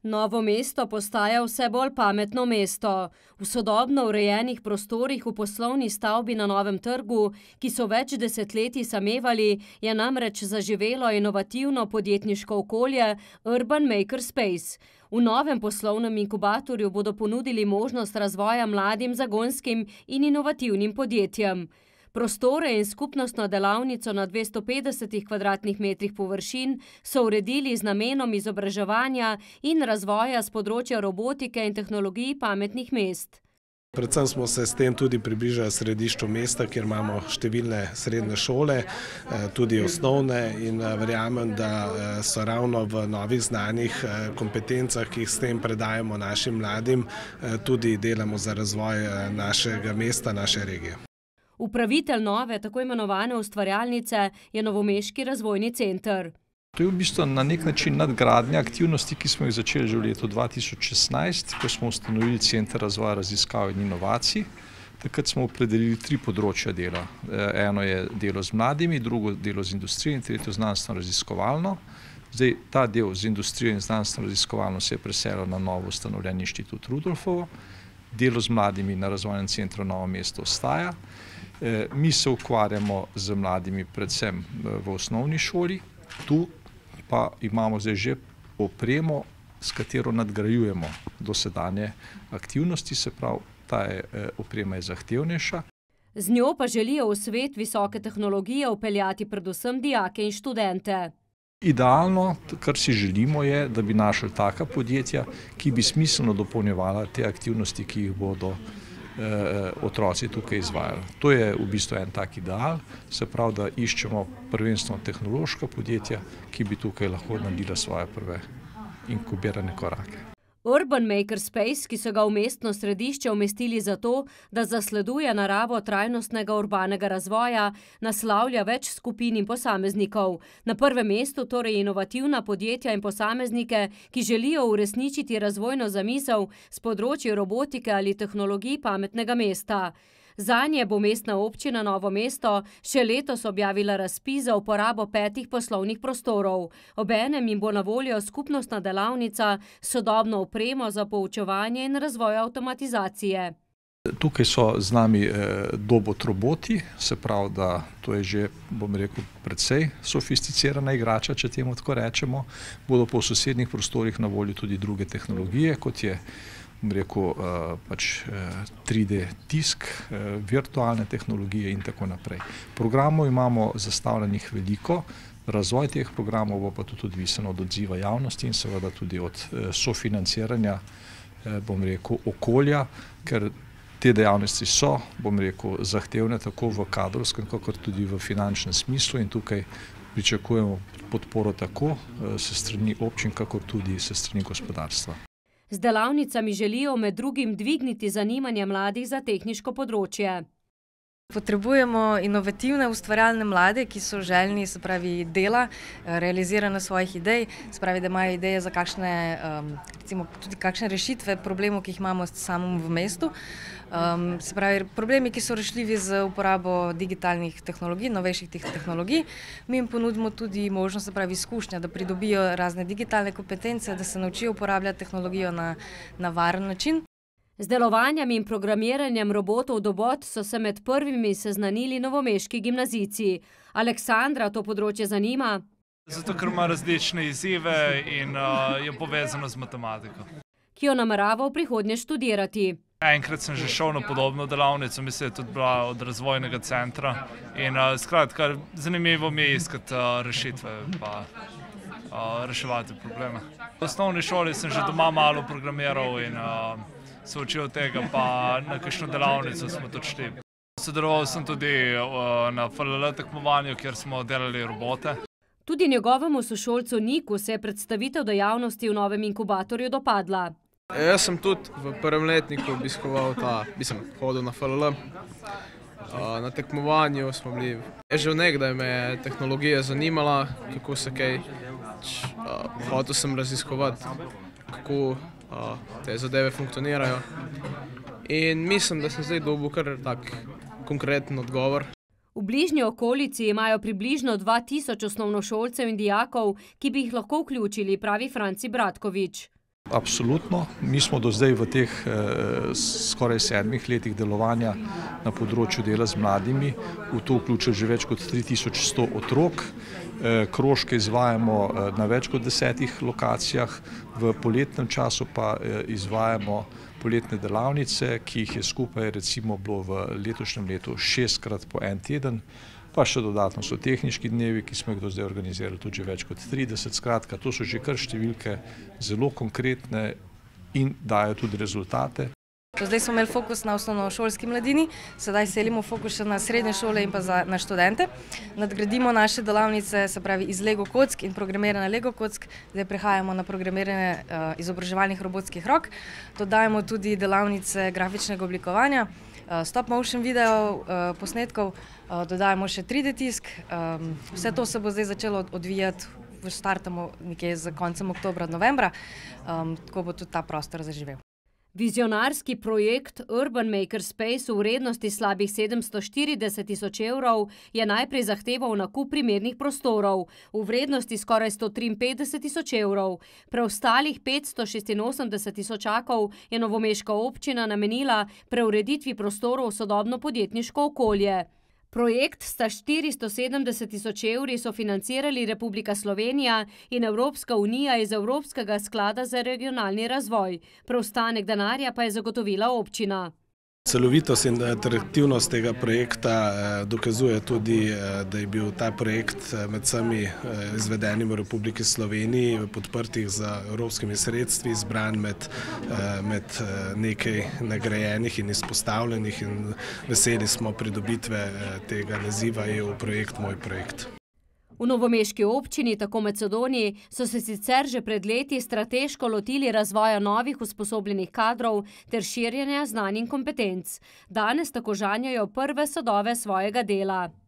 Novo mesto postaja vse bolj pametno mesto. V sodobno urejenih prostorih v poslovni stavbi na Novem trgu, ki so več desetletij samevali, je namreč zaživelo inovativno podjetniško okolje Urban Makerspace. V novem poslovnem inkubatorju bodo ponudili možnost razvoja mladim zagonskim in inovativnim podjetjem. Prostore in skupnostno delavnico na 250 kvadratnih metrih površin so uredili z namenom izobraževanja in razvoja s področja robotike in tehnologij pametnih mest. Predvsem smo se s tem tudi približali središču mesta, kjer imamo številne srednje šole, tudi osnovne, in verjamem, da so ravno v novih znanjih kompetencah, ki jih s tem predajamo našim mladim, tudi delamo za razvoj našega mesta, naše regije. Upravitelj nove, tako imenovane ustvarjalnice, je Novomeški razvojni center. To je v bistvu na nek način nadgradnja aktivnosti, ki smo jih začeli že v letu 2016, ko smo ustanovili Center razvoja, raziskav in inovacij. Takrat smo opredelili 3 področja dela. Eno je delo z mladimi, drugo delo z industrijo in tretje znanstveno-raziskovalno. Zdaj, ta del z industrijo in znanstveno-raziskovalno se je preselil na novo ustanovljen inštitut Rudolfovo. Delo z mladimi na razvojnem centru Novo mesto ostaja. Mi se ukvarjamo z mladimi predvsem v osnovni šoli, tu pa imamo zdaj že opremo, s katero nadgrajujemo dosedanje aktivnosti, se pravi, ta oprema je zahtevnejša. Z njo pa želijo v svet visoke tehnologije vpeljati predvsem dijake in študente. Idealno, kar si želimo, je, da bi našli taka podjetja, ki bi smiselno dopolnjevala te aktivnosti, ki jih bodo otroci tukaj izvajali. To je v bistvu en tak ideal, se pravi, da iščemo prvenstveno tehnološka podjetja, ki bi tukaj lahko naredila svoje prve inkubirane korake. Urban Makerspace, ki so ga v mestno središče umestili zato, da zasleduje naravo trajnostnega urbanega razvoja, naslavlja več skupin in posameznikov. Na prvem mestu torej inovativna podjetja in posameznike, ki želijo uresničiti razvojno zamisel s področja robotike ali tehnologij pametnega mesta. Zanje bo mestna občina Novo mesto še letos objavila razpis za uporabo 5 poslovnih prostorov. Obenem jim bo na voljo skupnostna delavnica s sodobno opremo za poučevanje in razvoj avtomatizacije. Tukaj so z nami Dobot roboti, se pravi, da to je že, bom rekel, precej sofisticirana igrača, če temu tako rečemo. Bodo pa v sosednjih prostorih na voljo tudi druge tehnologije, kot je rekel, pač 3D tisk, virtualne tehnologije in tako naprej. Programov imamo zastavljenih veliko, razvoj teh programov bo pa tudi odvisen od odziva javnosti in seveda tudi od sofinanciranja, bom rekel, okolja, ker te dejavnosti so, bom rekel, zahtevne tako v kadrovskem, kakor tudi v finančnem smislu in tukaj pričakujemo podporo tako s strani občin, kakor tudi s strani gospodarstva. Z delavnicami želijo med drugim dvigniti zanimanje mladih za tehniško področje. Potrebujemo inovativne, ustvarjalne mlade, ki so željni, se pravi, dela, realiziranja svojih idej, se pravi, da imajo ideje za kakšne, recimo, tudi kakšne rešitve problemov, ki jih imamo samom v mestu. Se pravi, problemi, ki so rešljivi z uporabo digitalnih tehnologij, novejših tehnologij. Mi jim ponudimo tudi možnost, se pravi, izkušnja, da pridobijo razne digitalne kompetence, da se naučijo uporabljati tehnologijo na varen način. Z delovanjem in programiranjem robotov Dobot so se med prvimi seznanili novomeški gimnazijci. Aleksandra to področje zanima. Zato, ker ima različne izzive in je povezano z matematiko. Ki jo namerava v prihodnje študirati. Enkrat sem že šel na podobno delavnico, mislim, da je tudi bila od razvojnega centra. In skratka, zanimivo mi je iskati rešitve pa reševati probleme. V osnovni šoli sem že doma malo programiral in se učil tega, pa na kakšno delavnico smo tudi šli. Sodeloval sem tudi na FLL tekmovanju, kjer smo delali robote. Tudi njegovemu sošolcu Niku se je predstavitev dejavnosti v novem inkubatorju dopadla. Jaz sem tudi v prvem letniku obiskoval hodil na FLL. Na tekmovanju smo bili. Že nekdaj me je tehnologija zanimala, kako se kaj. Hotel sem raziskovati, kako te zadeve funkcionirajo. In mislim, da sem zdaj dobil kar tak konkreten odgovor. V bližnji okolici imajo približno 2000 osnovnošolcev in dijakov, ki bi jih lahko vključili, pravi Franci Bratkovič. absolutno. Mi smo do zdaj v teh skoraj 7 letih delovanja na področju dela z mladimi v to vključili že več kot 3100 otrok. Krožke izvajamo na več kot 10 lokacijah, v poletnem času pa izvajamo poletne delavnice, ki jih je skupaj recimo bilo v letošnjem letu 6-krat po en teden, pa še dodatno so tehnički dnevi, ki smo jih do zdaj organizirali tudi že več kot 30. Skratka, to so že kar številke zelo konkretne in dajo tudi rezultate. Zdaj smo imeli fokus na osnovnošolski mladini, sedaj selimo fokus še na srednje šole in pa na študente. Nadgradimo naše delavnice, se pravi iz Lego kock in programiranja Lego kock, zdaj prehajamo na programiranje izobraževalnih robotskih rok. Dodajamo tudi delavnice grafičnega oblikovanja, stop motion video posnetkov, dodajamo še 3D tisk. Vse to se bo zdaj začelo odvijati, startamo nekje z koncem oktobra, novembra, tako bo tudi ta prostor zaživel. Vizionarski projekt Urban Makerspace v vrednosti slabih 740 000 evrov je najprej zahteval nakup primernih prostorov v vrednosti skoraj 153 000 evrov. Preostalih 586 000 je novomeška občina namenila preureditvi prostorov v sodobno podjetniško okolje. Projekt sta 470 000 evri sofinancirali Republika Slovenija in Evropska unija iz Evropskega sklada za regionalni razvoj. Preostanek denarja pa je zagotovila občina. Celovitost in atraktivnost tega projekta dokazuje tudi, da je bil ta projekt med vsemi izvedenimi v Republiki Sloveniji, podprtih z evropskimi sredstvi, izbran med nekaj nagrajenih in izpostavljenih, in veseli smo pridobitve tega naziva EU projekt Moj projekt. V novomeški občini, tako Macedoniji, so se sicer že pred leti strateško lotili razvoja novih usposobljenih kadrov ter širjenja znanj in kompetenc. Danes tako žanjajo prve sadove svojega dela.